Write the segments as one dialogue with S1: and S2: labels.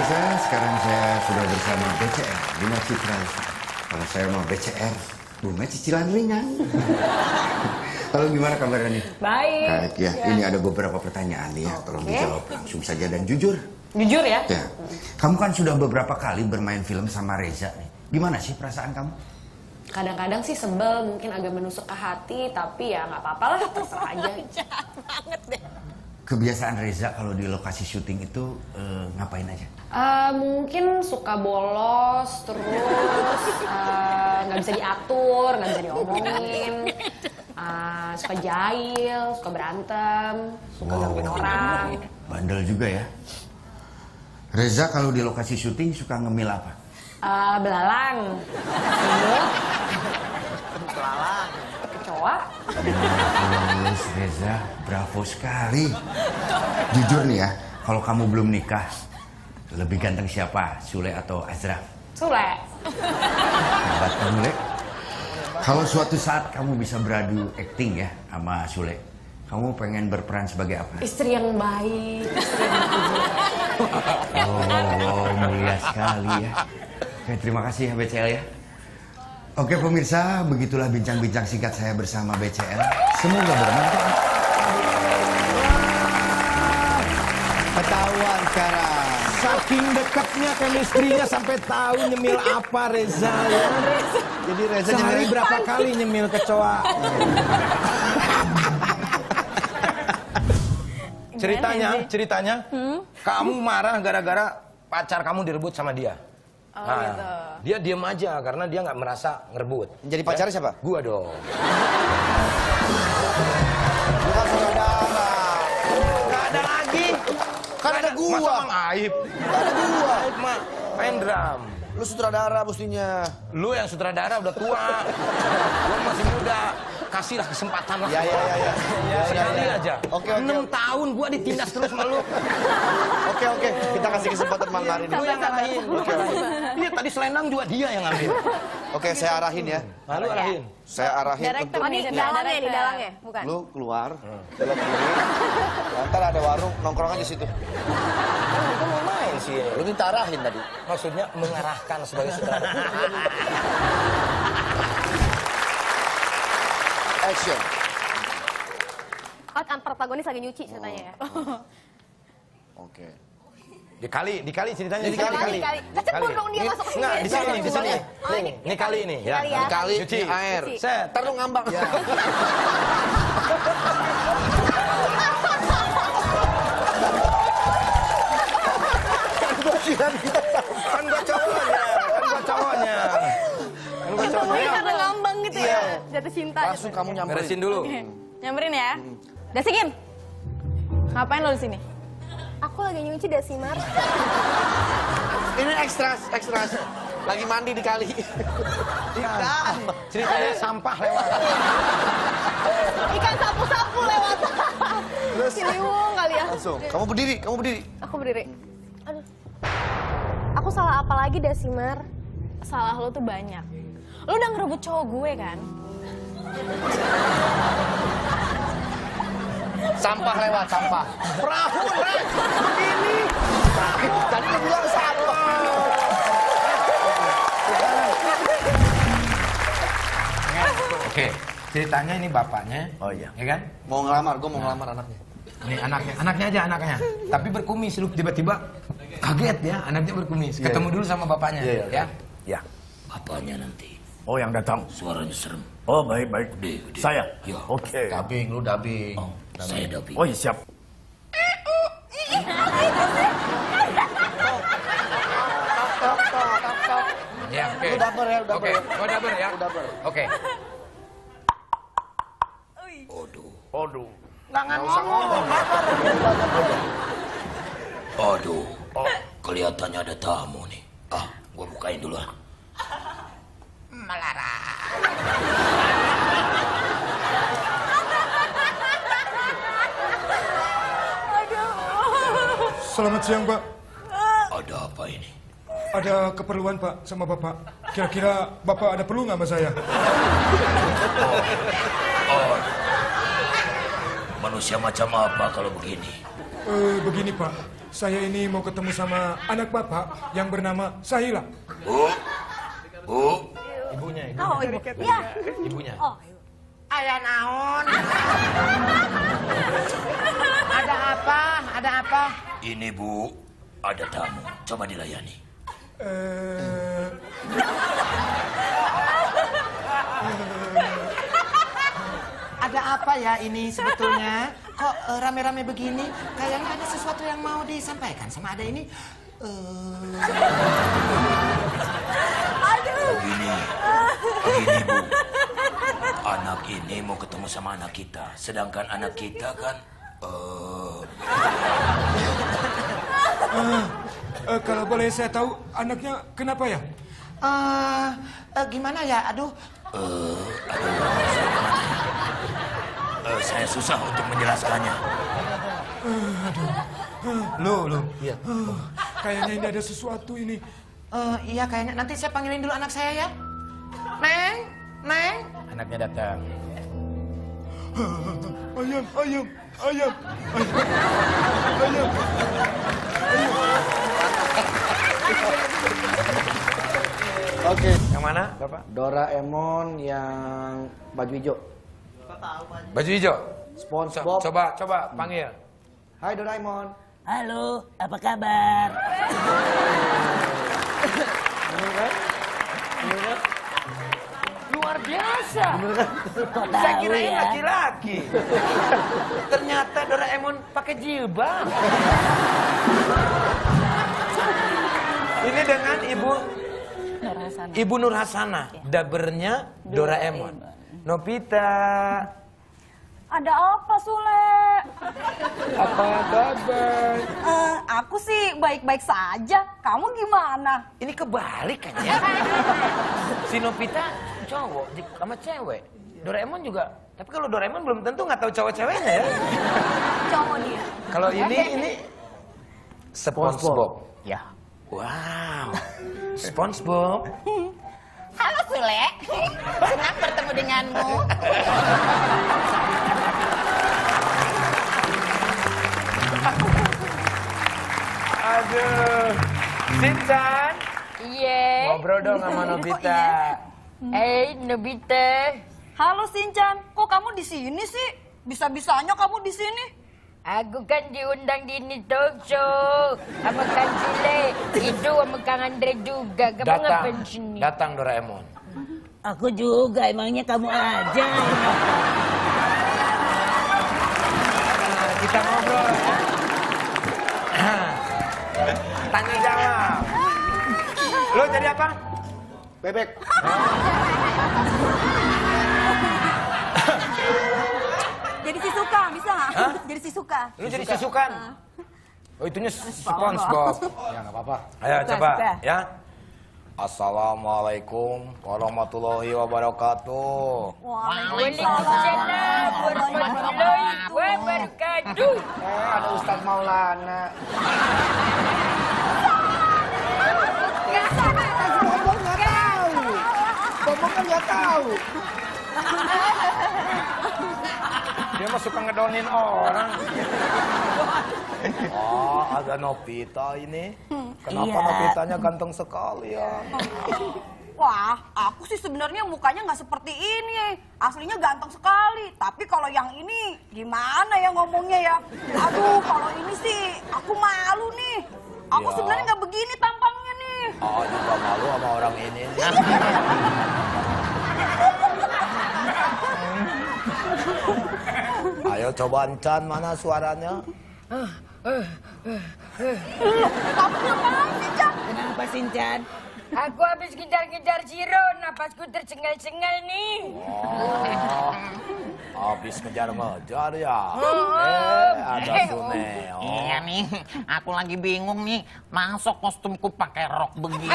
S1: pemirsa, sekarang saya sudah bersama BCR, Bunga Citra. Kalau saya mau BCR, bunga cicilan ringan. Halo, gimana kabarnya nih?
S2: Baik.
S1: Baik ya. Ini ada beberapa pertanyaan nih ya, tolong dijawab langsung saja dan jujur.
S2: Jujur ya?
S1: Ya. Kamu kan sudah beberapa kali bermain film sama Reza nih. Gimana sih perasaan kamu?
S2: Kadang-kadang sih sebel, mungkin agak menusuk ke hati, tapi ya nggak apa-apa lah, terserah aja.
S3: Jahat banget deh.
S1: Kebiasaan Reza kalau di lokasi syuting itu ngapain aja?
S2: Mungkin suka bolos, terus nggak bisa diatur, nggak bisa diomongin, suka jahil, suka berantem, suka gangguin orang.
S1: Bandel juga ya. Reza kalau di lokasi syuting suka ngemil apa?
S2: Belalang, sendok,
S3: Belalang.
S2: kecoa.
S1: Bagus, Reza, bravo sekali. Jujur nih ya, kalau kamu belum nikah, lebih ganteng siapa? Sule atau Azraf?
S2: Sule.
S1: Hebat kamu, Le. Kalau suatu saat kamu bisa beradu acting ya sama Sule, kamu pengen berperan sebagai apa?
S2: Istri yang baik, istri yang pujian.
S1: Oh, mulia sekali ya. Oke, terima kasih ya BCL ya. Oke pemirsa, begitulah bincang-bincang singkat saya bersama BCL. Semoga bermanfaat.
S4: Ketahuan sekarang. Saking dekatnya chemistry-nya sampai tahu nyemil apa Reza ya. Jadi Reza sehari berapa kali nyemil kecoa. Ceritanya, kamu marah gara-gara pacar kamu direbut sama dia.
S3: Oh gitu.
S4: Dia diem aja karena dia nggak merasa ngerebut.
S5: Jadi pacarnya siapa?
S4: Gua dong.
S5: Bukan saudara.
S4: Nggak ada lagi.
S5: Kan ada gua.
S4: Masa Mang Aib?
S5: Kan ada gua.
S4: Aib mah main drum.
S5: Lu sutradara mestinya.
S4: Lu yang sutradara udah tua. Gua masih muda. Kasihlah kesempatan lah.
S5: Ya.
S4: Sekali aja.
S5: Oke.
S4: 6 tahun gua ditindas terus sama lu.
S5: Oke. Kita kasih kesempatan malam hari ini.
S4: Lu yang ngarahin. Iya, tadi selendang juga dia yang ngambil.
S5: Oke, saya arahin ya.
S4: Nah, lu arahin.
S5: Saya arahin
S3: Direktur
S5: untuk
S3: nih,
S6: Dalangnya nih, dalangnya, bukan?
S5: lu keluar, belok kiri. Ntar ada warung, nongkrong aja situ.
S4: Itu mau main sih.
S5: Lu minta arahin tadi.
S4: Maksudnya mengarahkan sebagai sutradara.
S5: Action.
S6: Kan protagonis lagi nyuci ceritanya ya.
S5: Oke.
S4: Dikali ceritanya.
S6: Dikali. Kecebur dong dia masuk ke sini.
S4: Enggak, di sini.
S6: Oh, ini.
S4: Ini kali ini ya.
S6: Kali ya.
S5: Dikali
S4: Cuci.
S5: ini air.
S4: Set.
S5: Ntar lu ngambang.
S4: Kan gua cowoknya.
S6: Ketemunya karena ngambang gitu ya. Jatuh cinta.
S5: Langsung kamu nyamperin.
S4: Beresin dulu.
S3: Nyamperin ya. Dasikin. Ngapain lo di sini?
S6: Aku lagi nyuci Dasimar.
S5: Ini ekstras. Lagi mandi di kali. Ikan.
S4: Ceritanya sampah lewat.
S6: Ikan sapu-sapu lewat. Ciliwung kali ya.
S5: Langsung. Kamu berdiri.
S6: Aku berdiri. Aduh. Aku salah apa lagi Dasimar?
S3: Salah lo tuh banyak. Lo udah ngerebut cowok gue kan?
S5: Sampah lewat, sampah.
S4: Perahu, Ren.
S5: Ini. Tadi lu bilang sampah.
S4: Oke, ceritanya ini bapaknya.
S5: Oh iya.
S4: Ya kan?
S5: Mau ngelamar, gue mau ngelamar anaknya.
S4: Ini anaknya. Tapi berkumis, lu tiba-tiba kaget ya, anaknya berkumis. Ketemu dulu sama bapaknya, ya.
S7: Ya.
S8: Bapaknya nanti.
S7: Oh, yang datang.
S8: Suaranya serem.
S7: Oh, baik.
S8: Gede.
S7: Saya?
S8: Ya.
S7: Oke.
S5: Dubbing, lu dubbing.
S8: Oh, saya dubbing.
S7: Oh, iya, siap.
S4: Ya, oke.
S5: Lu dapur ya,
S4: Oke, gua dapur ya. Oke.
S7: Aduh.
S8: Aduh. Kelihatannya ada tamu nih. Gua bukain dulu.
S9: Selamat siang, Pak.
S8: Ada apa ini?
S9: Ada keperluan, Pak, sama Bapak. Kira-kira Bapak ada perlu nggak sama saya?
S8: Manusia macam apa kalau begini?
S9: Begini, Pak. saya ini mau ketemu sama anak bapak yang bernama Sahila.
S8: Bu, Bu.
S4: Ibunya.
S6: Oh, ibu. Iya.
S4: Ibunya.
S6: Oh,
S10: Ayah naon? Ada apa? Ada apa?
S8: Ini Bu, ada tamu. Coba dilayani.
S10: Ada apa ya ini sebetulnya? Kok rame-rame begini? Kayaknya ada sesuatu yang mau disampaikan sama ada ini.
S8: Begini, Bu. Anak ini mau ketemu sama anak kita. Sedangkan anak kita kan...
S9: Kalau boleh saya tahu, anaknya kenapa ya?
S10: Gimana ya? Aduh.
S8: Saya susah untuk menjelaskannya.
S4: Lu. Iya.
S9: Kayaknya ini ada sesuatu ini.
S10: Iya kayaknya. Nanti saya panggilin dulu anak saya ya. Neng.
S4: Anaknya datang.
S9: Ayam.
S5: Oke.
S4: Yang mana, Bapak?
S5: Doraemon yang baju hijau.
S4: Baju hijau.
S5: SpongeBob.
S4: Coba panggil.
S5: Hai Doraemon.
S8: Halo, apa kabar?
S10: Luar biasa. Saya kirain laki-laki. Ternyata Doraemon pakai jilbab. Ini dengan Ibu Nur Hasanah, dabernya Doraemon. Nobita.
S3: Ada apa, Sule?
S10: Apa kabar?
S3: Aku sih baik-baik saja. Kamu gimana?
S10: Ini kebalik kan ya? Si Nobita cowok sama cewek. Doraemon juga. Tapi kalau Doraemon belum tentu nggak tahu cowok-ceweknya ya.
S3: Cowok dia.
S10: Kalau ini SpongeBob.
S3: Ya.
S10: Wow. SpongeBob.
S3: Halo, Sule. Senang bertemu denganmu.
S10: Aduh. Shinchan.
S3: Iya.
S10: Ngobrol dong sama Nobita.
S3: Nobita. Halo, Shinchan. Kok kamu di sini sih? Bisa-bisanya kamu di sini?
S11: Aku kan diundang di ini talk show sama Kang Sule, itu sama Kang Andre juga. Kamu ngapain di sini?
S10: Datang Doraemon.
S11: Aku juga, emangnya kamu aja.
S10: Kita ngobrol. Tanya jawab. Lo jadi apa?
S5: Bebek.
S3: Jadi si Suka, bisa nggak? Jadi si Suka.
S10: Lu jadi sisukan. Oh, itunya SpongeBob.
S5: Ya nggak apa-apa.
S10: Ayo coba
S3: suka.
S10: ya. Assalamualaikum warahmatullahi wabarakatuh.
S11: Waalaikumsalam warahmatullahi wabarakatuh.
S5: Ada Ustadz Maulana. Bobo kan nggak tahu.
S10: Dia mah suka ngedonin orang. Oh, ada Nobita ini. Kenapa Nobitanya ganteng sekali ya?
S3: Wah, aku sih sebenarnya mukanya nggak seperti ini. Aslinya ganteng sekali. Tapi kalau yang ini gimana ya ngomongnya ya? Aduh, kalau ini sih aku malu nih. Aku
S10: Ya.
S3: sebenarnya nggak begini tampangnya nih.
S10: Oh, juga malu sama orang ini. Ayo coba Encan, mana suaranya?
S3: Kamu ngapain sih, Cak?
S11: Kenapa Sincan? Aku habis kejar-kejar Ciro, napasku tercengal-cengal nih.
S10: Oh, habis ngejar-ngejar ya? Ada Suneo.
S12: Iya nih, aku lagi bingung nih. Masuk kostumku pakai rok begini.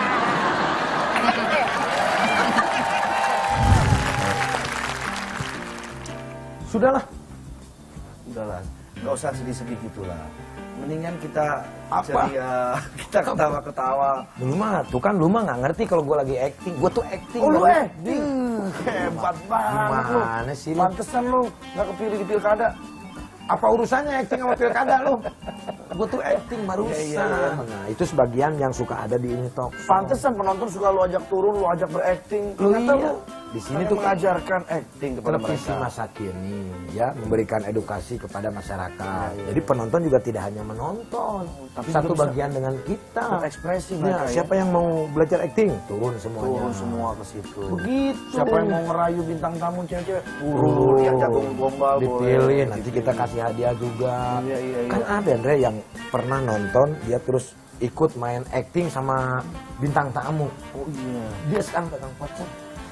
S5: Udahlah, nggak usah sedih-sedih gitulah. Mendingan kita ceria, kita ketawa-ketawa.
S10: Lu mah nggak ngerti kalau gue lagi acting. Gue tuh acting.
S5: Oh, lu acting? Hebat banget lu.
S10: Gimana sih lu?
S5: Pantesan lu nggak kepilih di pilkada.
S4: Apa urusannya acting sama pilkada lu? Gue tuh acting barusan.
S5: Iya.
S4: Nah, itu sebagian yang suka ada di ini talk.
S5: Pantesan penonton suka lu ajak turun, lu ajak berakting. Ternyata lu
S4: di sini tuh
S5: mengajarkan acting kepada
S4: televisi
S5: mereka.
S4: masa kini ya, memberikan edukasi kepada masyarakat. Jadi penonton juga tidak hanya menonton, tapi satu
S5: juga bisa
S4: bagian dengan kita.
S5: berekspresi
S4: Nah,
S5: mereka, ya.
S4: siapa yang mau belajar acting? Turun semuanya.
S5: Turun semua ke situ.
S4: Begitu.
S5: Siapa yang mau ngerayu bintang tamu cewek-cewek? Turun, yang jago gombal
S4: dipilih, nanti kita kasih hadiah juga.
S5: Iya.
S4: Kan ada Andre yang pernah nonton, dia terus ikut main acting sama bintang tamu.
S5: Oh iya.
S4: Dia sekarang pegang voucher.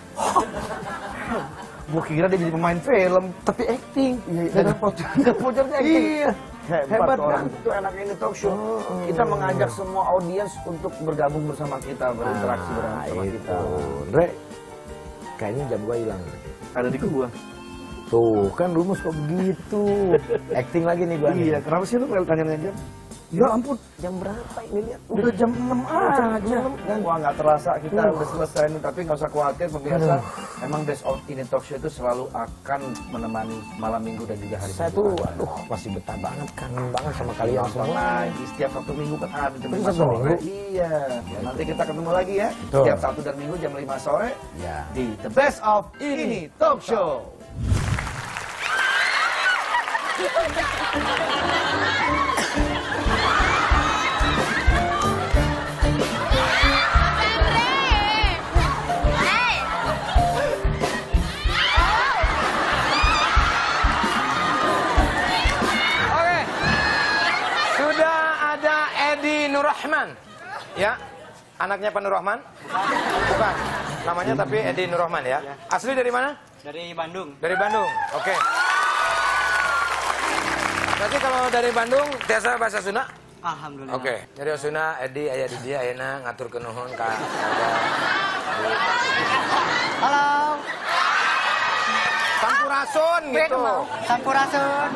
S5: Gue kira dia jadi pemain film.
S4: Tapi acting.
S5: Iya,
S4: Dengan vouchernya acting.
S5: Iya. Hebat
S4: kan?
S5: Itu enak ini talk show. Kita mengajak semua audiens untuk bergabung bersama kita, berinteraksi bersama kita.
S4: Andre, kayaknya jam gua hilang.
S5: Ada di gua.
S4: Tuh, kan lu suka begitu. Acting lagi nih gua.
S5: Iya, kenapa sih lu tanya jam? Ya ampun,
S4: jam berapa ini lihat?
S5: udah jam 6 aja. Wah, nggak terasa kita udah selesai nih, tapi nggak usah khawatir pemirsa. Emang Best of Ini Talk Show itu selalu akan menemani malam minggu dan juga hari
S4: Saya tuh, aduh, masih betah banget, kangen banget sama kalian semua.
S5: lagi setiap Sabtu Minggu kan ada jam 5
S4: Sabtu
S5: sore.
S4: Minggu?
S5: Iya. Ya, nanti kita ketemu lagi ya.
S4: Betul.
S5: Setiap Sabtu dan Minggu jam 5 sore
S4: Ya.
S5: di The Best of Ini Talk Show.
S10: Oke. Sudah ada Edi Nurrahman. Ya. Anaknya Pak Nurrahman? Bukan. Namanya tapi Edi Nurrahman ya. Asli dari mana?
S13: Dari Bandung.
S10: Dari Bandung. Oke. Berarti kalau dari Bandung biasa bahasa Sunda?
S13: Alhamdulillah.
S10: Oke. Dari Sunda Edi aya di dia ayeuna ngatur nuhun ka
S13: Halo.
S10: Sampurasun gitu.
S13: Sampurasun.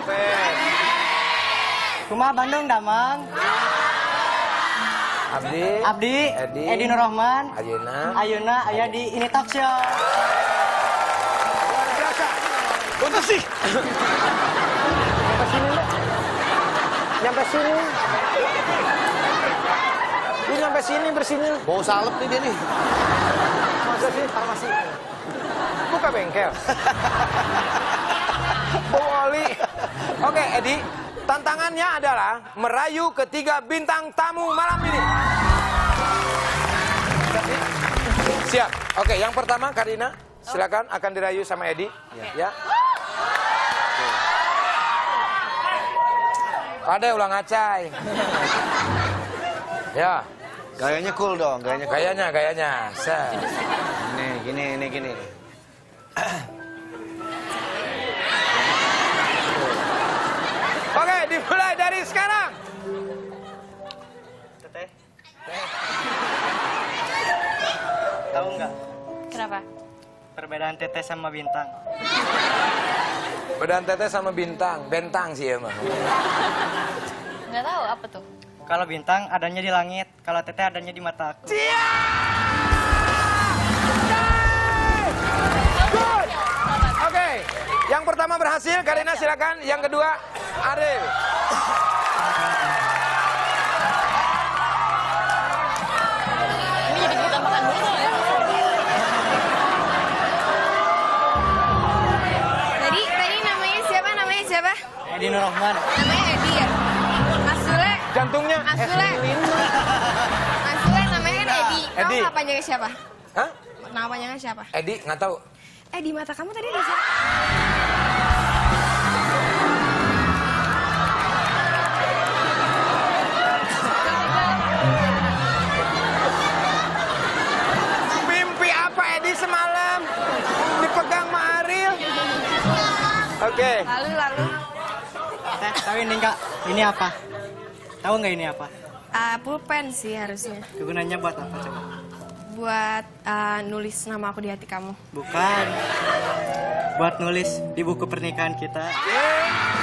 S13: Kumaha Bandung damang.
S10: Abdi
S13: Edi Nurrahman. Ayeuna aya di Ini Talk Show.
S10: Luar biasa. Untuk sih. Nyampe sini. Lu nyampe sini bersini.
S4: Bau salep nih dia nih.
S10: Masa sih farmasi? Buka bengkel. Bau oli. Oke, Edi. Tantangannya adalah merayu ketiga bintang tamu malam ini. Siap. Oke, yang pertama Karina, silakan akan dirayu sama Edi. Ya. Pada ulang acai. Ya.
S5: Gayanya cool dong,
S10: Gayanya. Set.
S5: Gini.
S10: Oke, dimulai dari sekarang.
S13: Teteh. Tahu nggak
S2: Kenapa?
S13: perbedaan teteh sama bintang?
S10: Bedaan teteh sama bentang sih emang.
S2: Nggak tahu apa tuh.
S13: Kalau bintang adanya di langit, kalau teteh adanya di mata aku.
S10: Good. Oke, yang pertama berhasil, Karina silakan. Yang kedua, Ariel.
S2: Ini jadi kita makan dulu ya.
S6: Tadi namanya siapa?
S13: Edi Nurrahman.
S6: Namanya Edi ya? Asule.
S10: Jantungnya.
S6: Asule namanya kan Edi. Kamu
S10: Edi.
S6: nama panjangnya siapa?
S10: Hah?
S6: Nama panjangnya siapa?
S10: Edi, nggak tahu.
S6: Di mata kamu tadi ada siapa?
S10: Mimpi apa Edi semalam? Dipegang sama Ariel. Oke.
S6: Lalu.
S13: Teh, tahu ini nggak? Ini apa? Tahu nggak ini apa?
S6: Pulpen sih harusnya.
S13: Kegunaannya buat apa coba?
S6: Buat nulis nama aku di hati kamu.
S13: Bukan. Buat nulis di buku pernikahan kita.